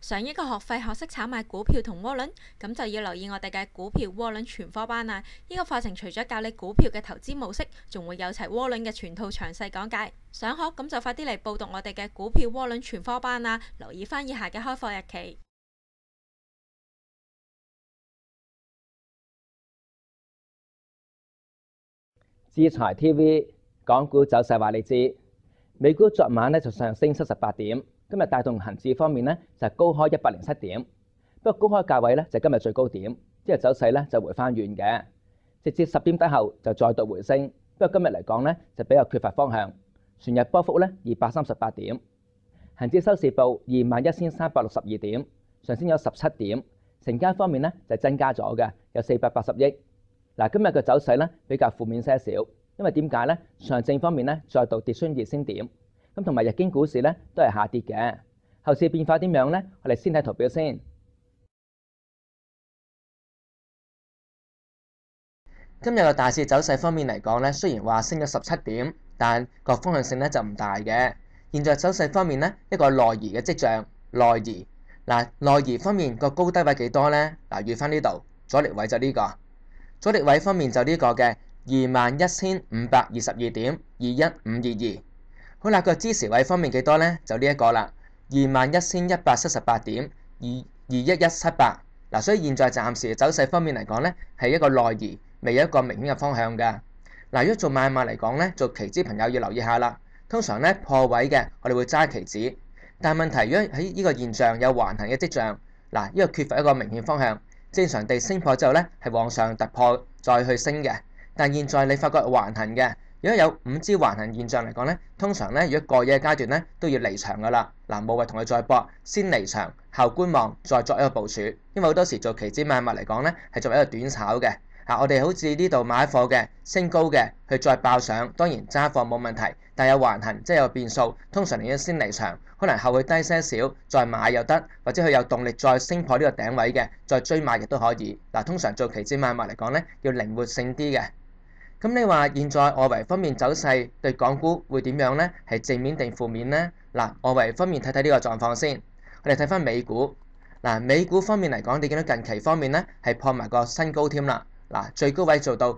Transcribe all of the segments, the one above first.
上一個學費學識炒賣股票同窩輪，咁就要留意我哋嘅股票窩輪全科班啦。呢個課程除咗教你股票嘅投資模式，仲會有齊窩輪嘅全套詳細講解。想學咁就快啲嚟報讀我哋嘅股票窩輪全科班啦！留意翻以下嘅開課日期。 智財 TV 港股走勢話你知，美股昨晚就上升78點，今日帶動恒指方面就高開107點，不過高開價位就今日最高點，之後走勢就回翻遠嘅，直至10點底後就再度回升，不過今日嚟講就比較缺乏方向，全日波幅238點，恒指收市報21,362點，上升咗17點，成交方面就增加咗嘅，有480億。嗱，今日嘅走勢比較負面些少，因為點解呢？上證方面再度跌穿2000點，咁同埋日經股市都係下跌嘅。後市變化點樣呢？我哋先睇圖表先。今日嘅大市走勢方面嚟講雖然話升咗17點，但個方向性就唔大嘅。現在走勢方面一個內移嘅跡象，內移。內移方面個高低位幾多呢？預翻呢度阻力位就呢個。阻力位方面就呢個嘅21,522點21522。好啦，個支持位方面幾多呢？就呢一個啦，21,178點21178。所以現在暫時走勢方面嚟講係一個內移，未有一個明顯嘅方向㗎。如果做買賣嚟講做期指朋友要留意下啦。通常破位嘅我哋會揸期指，但係問題如果喺呢個現象有橫行嘅跡象，呢個缺乏一個明顯方向。正常地升破之後係往上突破再去升嘅，但現在你發覺橫行嘅，如果有5支橫行現象嚟講通常如果過夜階段都要離場噶啦。冇謂同佢再搏，先離場後觀望，再作一個部署。因為好多時做期指買賣嚟講係作為一個短炒嘅。我哋好似呢度買貨嘅升高嘅，佢再爆上，當然揸貨冇問題，但有橫行即係有變數，通常你要先離場，可能後佢低些少再買又得，或者佢有動力再升破呢個頂位嘅，再追買亦都可以。通常做期指買賣嚟講要靈活性啲嘅。咁你話現在外圍方面走勢對港股會點樣呢？係正面定負面呢？外圍方面睇睇呢個狀況先，我哋睇翻美股。美股方面嚟講，你見到近期方面係破埋個新高添啦。最高位做到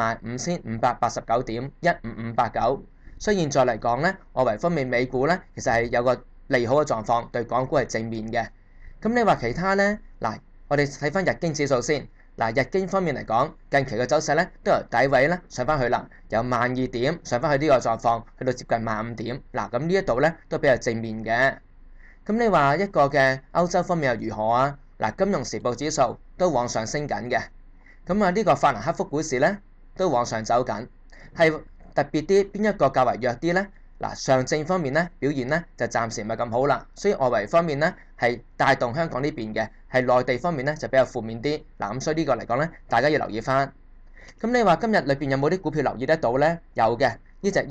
15,589點15589，所以現在嚟講外圍方面美股其實係有個利好嘅狀況，對港股係正面嘅。咁你話其他呢？我哋睇翻日經指數先。日經方面嚟講，近期嘅走勢都由底位上翻去啦，由12,000點上翻去呢個狀況，去到接近15,000點。咁呢一度都比較正面嘅。咁你話一個嘅歐洲方面又如何啊？金融時報指數都往上升緊嘅。咁呢個法蘭克福股市都往上走緊，係特別啲邊一個較為弱啲呢？上證方面表現就暫時唔係咁好啦，所以外圍方面係帶動香港呢邊嘅，係內地方面就比較負面啲。咁所以呢個嚟講大家要留意翻。咁你話今日裏邊有冇啲股票留意得到呢？有嘅，呢隻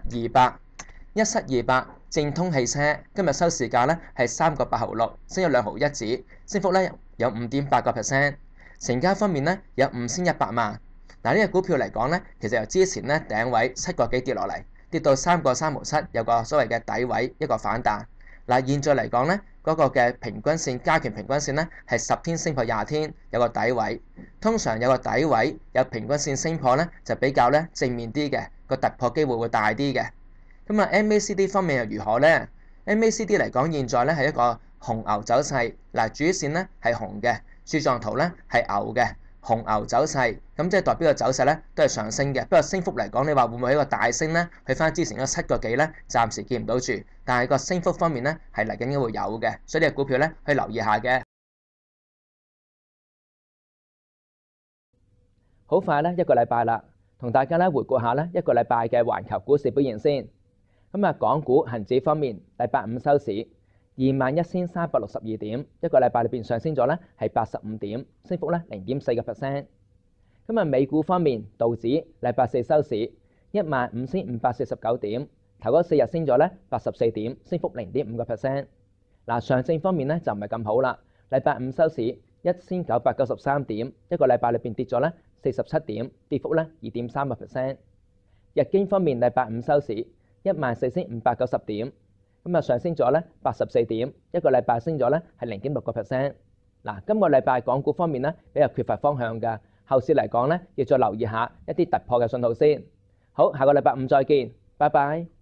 1728正通汽車今日收市價係3個8毫6，升咗2毫1子，升幅有5.8%。成交方面有5100萬。呢隻股票嚟講其實由之前頂位7個幾跌落嚟，跌到3個3毫7，有個所謂嘅底位一個反彈。現在嚟講嗰個嘅平均線加權平均線係10天升破20天，有個底位。通常有個底位有平均線升破就比較正面啲嘅，個突破機會會大啲嘅。咁MACD 方面又如何呢？MACD 嚟講現在係一個紅牛走勢，主線係紅嘅。柱狀圖係牛嘅紅牛走勢，咁即係代表個走勢都係上升嘅。不過升幅嚟講，你話會唔會一個大升呢？去翻之前嗰7個幾暫時見唔到住，但係個升幅方面係嚟緊應該會有嘅，所以呢個股票可以留意下嘅。好快一個禮拜啦，同大家回顧下一個禮拜嘅環球股市表現先。咁港股恒指方面，禮拜五收市21,362點，一個禮拜裏邊上升咗係85點，升幅0.4%。美股方面，道指禮拜四收市15,549點，頭嗰4日升咗84點，升幅0.5%。上證方面就唔係咁好啦，禮拜五收市1,993點，一個禮拜裏邊跌咗47點，跌幅2.3%。日經方面，禮拜五收市14,590點。 咁啊上升咗咧84點，一個禮拜升咗咧係0.6%。嗱，今個禮拜港股方面咧比較缺乏方向㗎，後市嚟講咧要再留意下一啲突破嘅信號先。好，下個禮拜五再見，拜拜。